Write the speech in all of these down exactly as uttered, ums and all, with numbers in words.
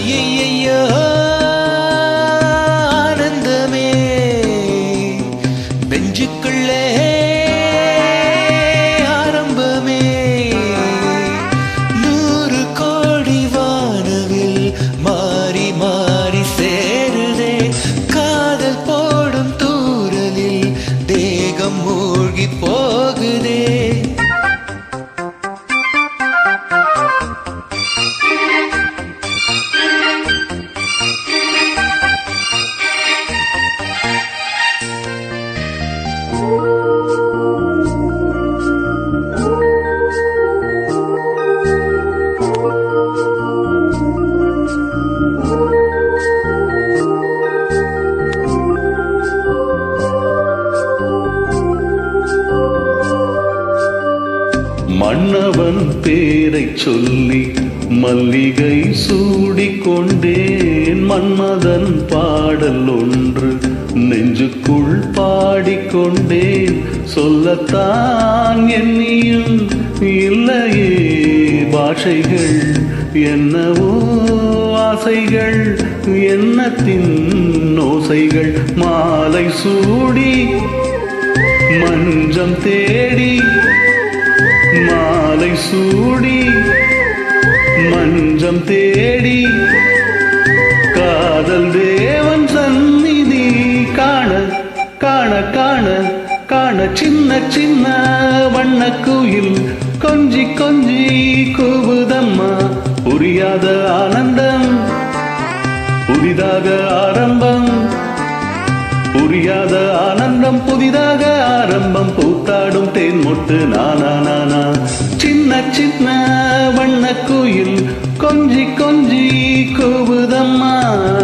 ஐயையோ ஆனந்தமே நெஞ்சுக்குள்ளே ஆரம்பமே நூறு கோடி வானவில் மாறி மாறி சேருதே காதல் போடும் தூரலில் தேகம் மூழ்கி போகுதே மன்னவன் பேரை சொல்லி மல்லிகை சூடிக்கொண்டேன் மன்மதன் பாடல் ஒன்று நெஞ்சுக்குள் பாடிக்கொண்டேன் சொல்லத்தான் எண்ணியும் இல்லையே பாஷைகள் என்னவோ ஆசைகள் எண்ணத்தின் ஓசைகள் மாலை சூடி மஞ்சம் தேடி மாலை சூடி மஞ்சம் தேடி காதல் தேவன் சந்நிதி காண காண காண காண சின்ன சின்ன வண்ணக்குயில் கொஞ்சி கொஞ்சி கூவுதம்மா புரியாத ஆனந்தம் புதிதாக ஆரம்பம் புரியாத ஆனந்தம் புதிதாக ஆரம்பம் பூத்தாடும் தேன் மொட்டு நானா நானா சின்ன சின்ன வண்ணக்குயில் கொஞ்சி கொஞ்சி கூவுதம்மா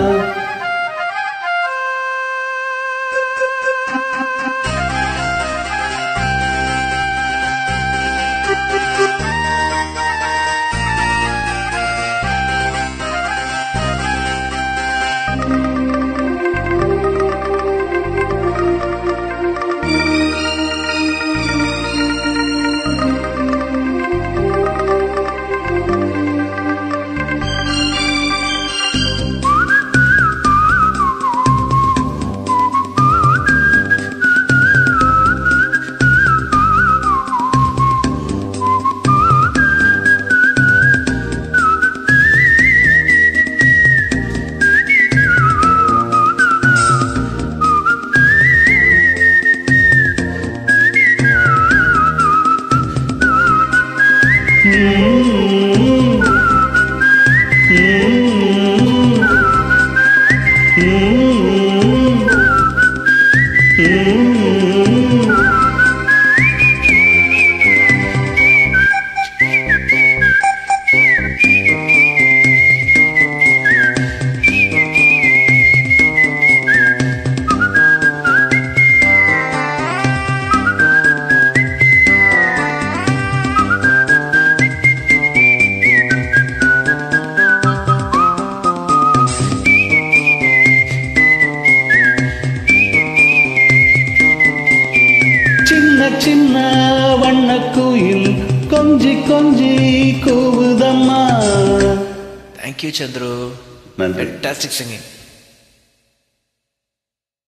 சின்ன வண்ணக்குயில் கொஞ்சி கொஞ்சி கூவுதம்மா. Thank you, Chandru. Nandri. Fantastic singing.